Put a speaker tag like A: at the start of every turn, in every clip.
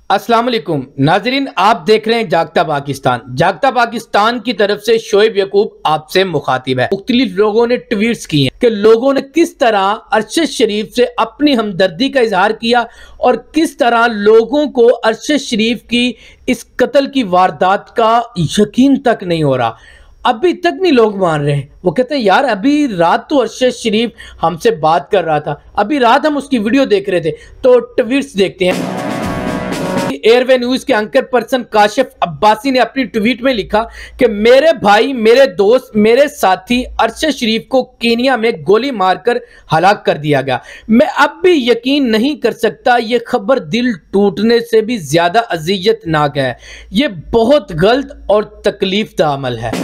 A: अस्सलाम वालेकुम नाजरीन, आप देख रहे हैं जागता पाकिस्तान। जागता पाकिस्तान की तरफ से शोएब यकूब आपसे मुखातिब है। मुख्तलिफ लोगों ने ट्वीट्स किए हैं कि लोगों ने किस तरह अरशद शरीफ से अपनी हमदर्दी का इजहार किया और किस तरह लोगों को अरशद शरीफ की इस कत्ल की वारदात का यकीन तक नहीं हो रहा। अभी तक नहीं लोग मान रहे हैं। वो कहते हैं यार अभी रात तो अरशद शरीफ हमसे बात कर रहा था, अभी रात हम उसकी वीडियो देख रहे थे। तो ट्वीट्स देखते हैं। एयरवे न्यूज के एंकर पर्सन काशिफ अब्बासी ने अपनी ट्वीट में लिखा कि मेरे भाई, मेरे दोस्त, मेरे साथी अरशद शरीफ को केनिया में गोली मारकर हलाक कर दिया गया। मैं अब भी यकीन नहीं कर सकता। यह खबर दिल टूटने से भी ज्यादा अज़ियतनाक है। यह बहुत गलत और तकलीफदा अमल है।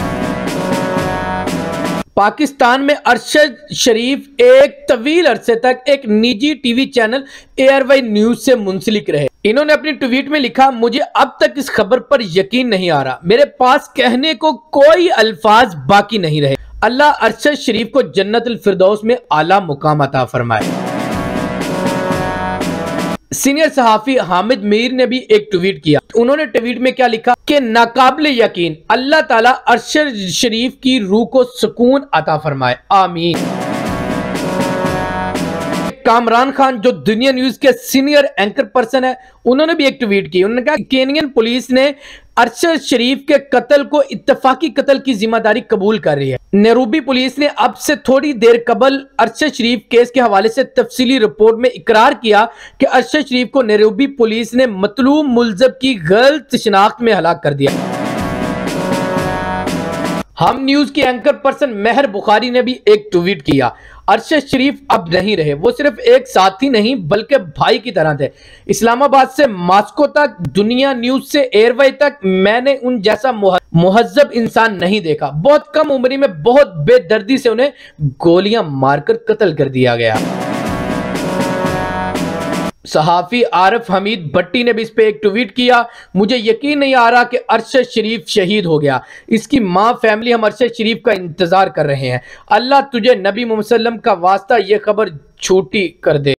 A: पाकिस्तान में अरशद शरीफ एक तवील अरसे तक एक निजी टीवी चैनल एयरवे न्यूज से मुंसलिक रहे। इन्होंने अपनी ट्वीट में लिखा, मुझे अब तक इस खबर पर यकीन नहीं आ रहा। मेरे पास कहने को कोई अल्फाज बाकी नहीं रहे। अल्लाह अरशद शरीफ को जन्नतुल फिरदौस में आला मुकाम अता फरमाए। सीनियर सहाफी हामिद मीर ने भी एक ट्वीट किया। उन्होंने ट्वीट में क्या लिखा कि नाकाबिले यकीन, अल्लाह ताला अरशद शरीफ की रूह को सुकून अता फरमाए, आमीन। कामरान खान जो दुनिया न्यूज के सीनियर एंकर पर्सन है, उन्होंने भी एक ट्वीट की। उन्होंने कहा केनियन पुलिस ने अरशद शरीफ के कत्ल को इत्तफाकी कत्ल की जिम्मेदारी कबूल कर रही है। नैरोबी पुलिस ने अब से थोड़ी देर कबल अरशद शरीफ केस के हवाले से तफसीली रिपोर्ट में इकरार किया कि अरशद शरीफ को नैरोबी पुलिस ने मतलूब मुलज़म की गलत शिनाख्त में हलाक कर दिया। हम न्यूज की एंकर पर्सन मेहर बुखारी ने भी एक ट्वीट किया, अरशद शरीफ अब नहीं रहे। वो सिर्फ एक साथी नहीं बल्कि भाई की तरह थे। इस्लामाबाद से मॉस्को तक, दुनिया न्यूज से एयरवे तक मैंने उन जैसा मुहज्जब इंसान नहीं देखा। बहुत कम उम्र में बहुत बेदर्दी से उन्हें गोलियां मारकर कत्ल कर दिया गया। सहाफी आरिफ हमीद भट्टी ने भी इस पे एक ट्वीट किया, मुझे यकीन नहीं आ रहा कि अरशद शरीफ शहीद हो गया। इसकी मां, फैमिली, हम अरशद शरीफ का इंतजार कर रहे हैं। अल्लाह तुझे नबी मोहम्मद सल्लल्लाहु अलैहि वसल्लम का वास्ता ये खबर छूटी कर दे।